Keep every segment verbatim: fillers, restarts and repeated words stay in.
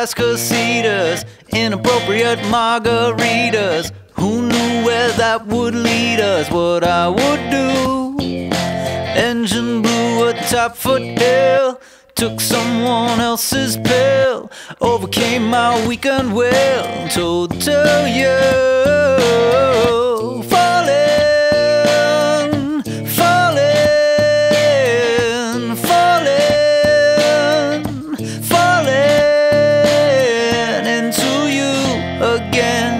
Alaska cedars, inappropriate margaritas. Who knew where that would lead us, what I would do? Engine blew atop foothill, took someone else's pill, overcame my weakened will, told to tell you. Falling, falling, falling, falling into you again.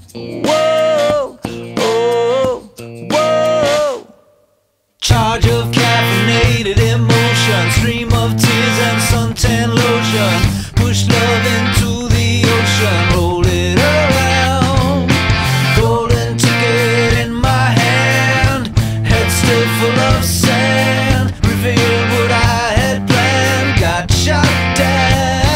Charge of caffeinated emotion, stream of tears and suntan lotion. Push love into the ocean, roll it around. Golden ticket in my hand, head still full of sand. Revealed what I had planned, got shot down.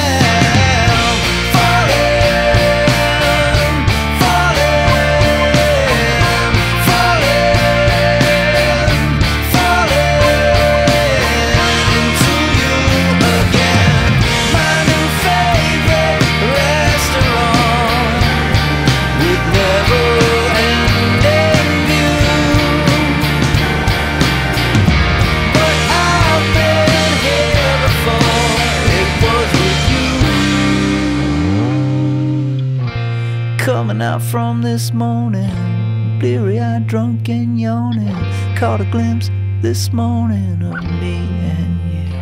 Coming out from this morning, bleary-eyed, drunk and yawning, caught a glimpse this morning of me and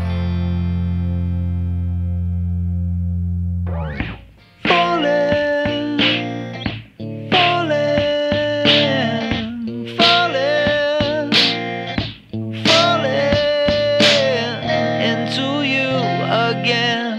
you. Falling, falling, falling, falling into you again.